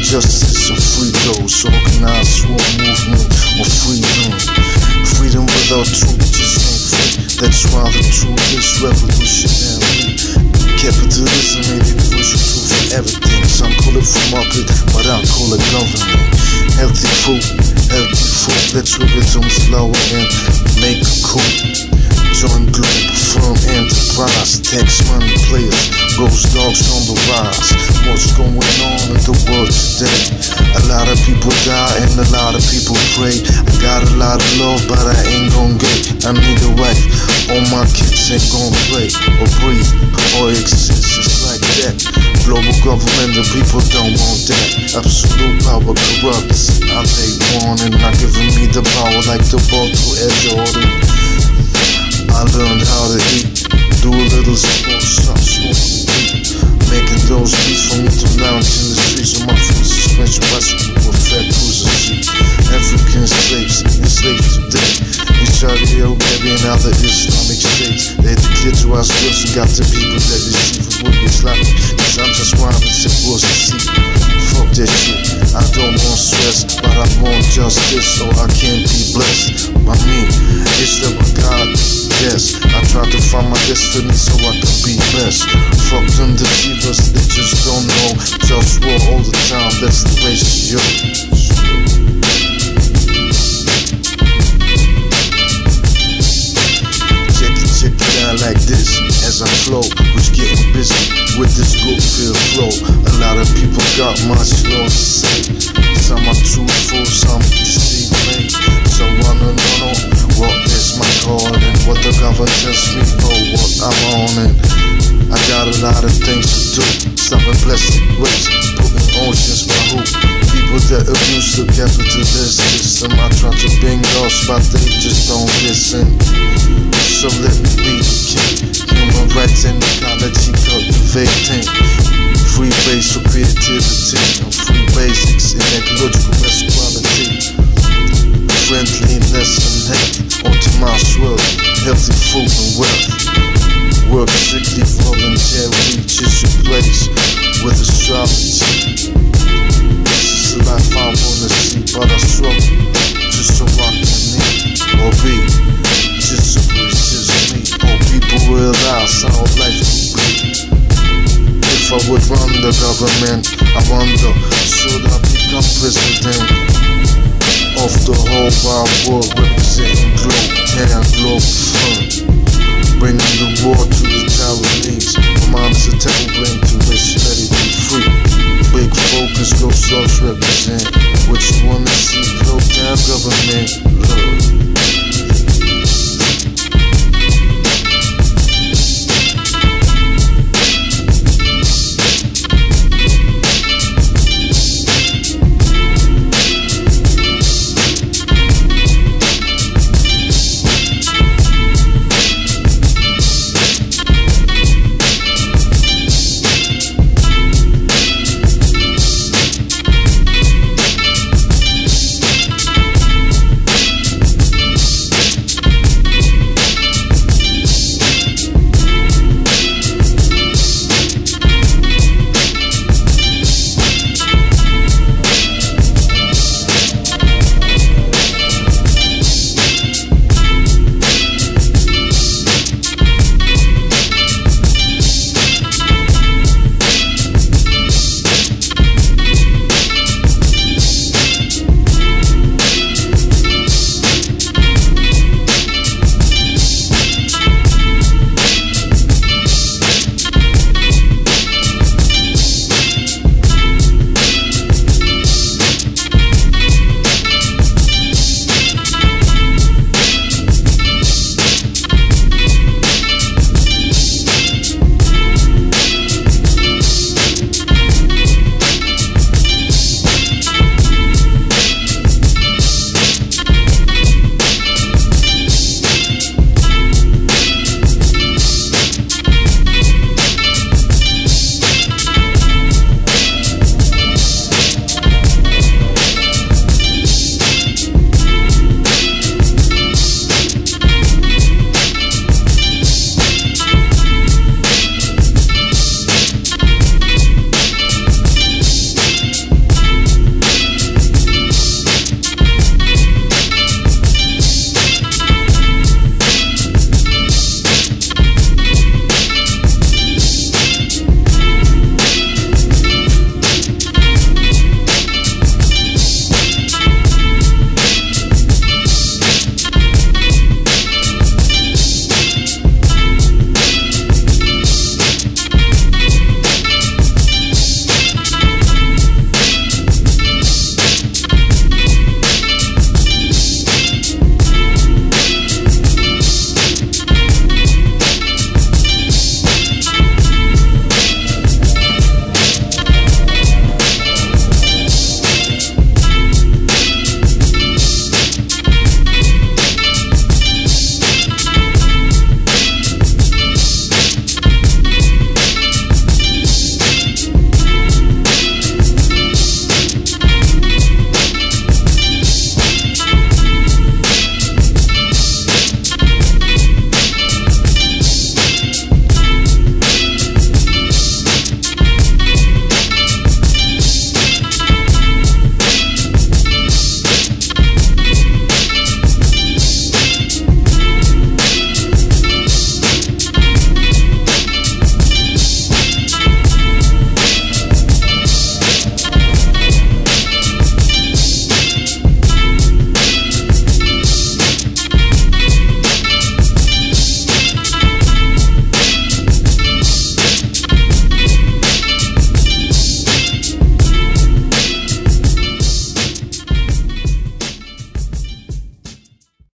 justice and free those. Organized war movement or freedom. Freedom without truth just ain't free. That's why the truth is revolutionary. Capitalism ain't the crucial truth for everything. Some call it free market, but I call it government. Healthy food, let's rip it on slow and make a coup. Join GLOBALFIRM enterprise, tax money players, GhostDogz on the rise. What's going on in the world today? A lot of people die and a lot of people pray. I got a lot of love, but I ain't gon' get. I need a wife, all my kids ain't gon' play or breathe or exist. It's like that. Global government, the people don't want that. Absolute power corrupts. I paid warning, not giving me the power like the ball to Ed Jordan. I learned how to eat, do a little sports, stop smoking weed, making those beats for me to lounge in the streets of my full suspension bicycle with fat cruiser seat. African slaves, enslaved today, in Saudi Arabia and other Islamic states. They declare to us girls and got the people that receive it with Islamic. Cause I'm just rhyming, sick was to see. Fuck that shit, I don't want stress, but I want justice so I can be blessed by me. It's the God. Yes, I try to find my destiny so I can be best. Fuck them deceivers, they just don't know. JustWar all the time, that's the ratio. Check it out like this as I flow, was getting busy with this good feel flow. A lot of people got much more to say. Some are truthful, some deceive me. So I don't know what is my call and what the government tells me or what I'm on. And I got a lot of things to do. Some in plastic waste, putting oceans by who? People that abuse the capitalist system. I try to bring lost, but they just don't listen. So let me be the king. Human rights and ecology cultivating. Free base for creativity and free basics in ecological equality. Friendliness and hate onto my swirl. Healthy food and wealth. Work strictly voluntary, reaches your place with astrology. This is the life I wanna see, but I struggle just so I can eat or be. Just so it's just me. Or people realize how life can be. If I would run the government, I wonder, should I become president of the whole wide world, representing GLOBALFIRM, bringing the war to the Taiwanese. My mom's a terrible intuition, let it be free. Big focus, GhostDogz represent. What you wanna see, close down government, love.